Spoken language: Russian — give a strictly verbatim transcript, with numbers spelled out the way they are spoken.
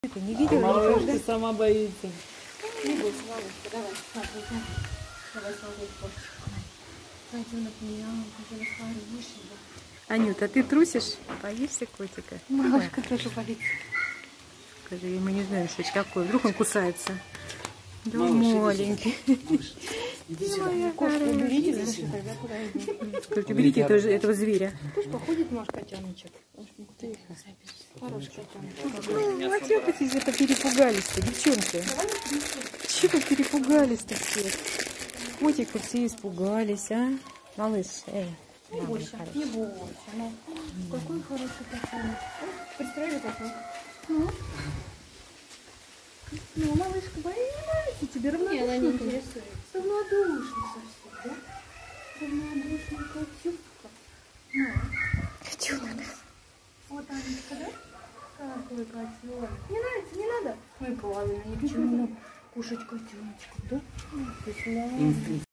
Ты не видела Малышка никогда? сама боится. Не бойся, малышка, давай, смотри, давай. Давай смотреть кошечку. Котенок меня, котенок хороший, да. Анюта, ты трусишь? Боишься котика? Малышка тоже боится. Скажи, мы не знаем, что это какой. Вдруг он кусается. Да, Малыш, маленький. Иди сюда. Кошку уберите, дальше тогда куда идем. Только берите этого, этого зверя. Пусть походит наш котеночек. Тихо. Хороший котеночек. Ну, а чего вы это перепугались-то, девчонки? Чего вы перепугались-то все? Котика все испугались, а? Малыш, эй. Не бойся, не бойся. Ну, какой хороший котенок. Пристроили такой. Ну, ну, малышка, боится тебе равнодушно. Нет, она не интересуется. Равнодушно совсем, да? Равнодушный котюшка. Ну. Котенок. Вот Анечка, да? Какой котенок. Не нравится, не надо? Ну и правильно, ни к чему кушать котеночку, да? Инстинкт.